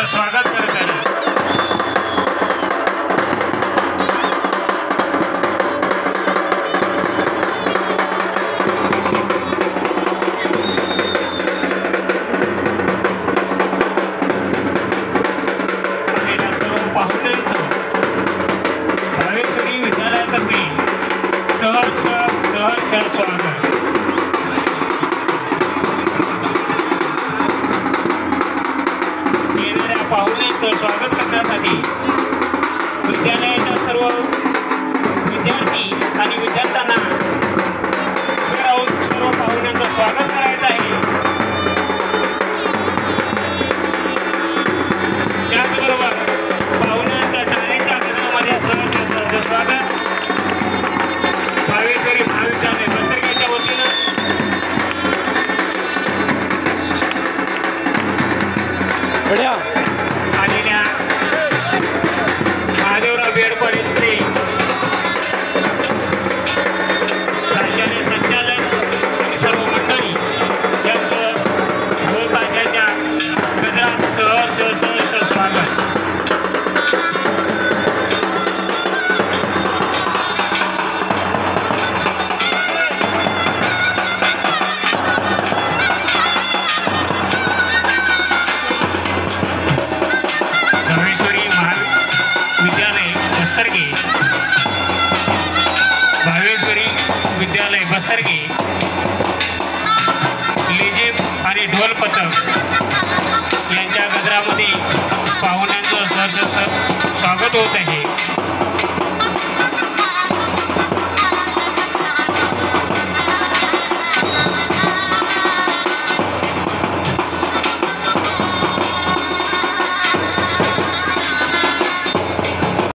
स्वागत करत आहे। स्वागत करण्यासाठी विद्यालयाच्या सर्व विद्यार्थी आणि विद्यार्थ्यांना सर्व पाहुण्यांचं स्वागत करायचं आहे। त्याचबरोबर पाहुण्यांच्या टाळ्यांच्या गजरामध्ये सर्वांचं स्वागत भावेश्वरी महाविद्यालय बसरगावच्या वतीनं आलेल्या महादेवराव बेडकर यांचे राज्याचे संचालक आणि सर्व मंडळी यांचं ढोल-ताशाच्या गजरात सहर्ष स्वागत। भावेश्वरी विद्यालय बसरगे लेझिम आणि ढोल पथक यांच्या गजरामध्ये पाहुण्यांचं सहर्ष स्वागत होत आहे।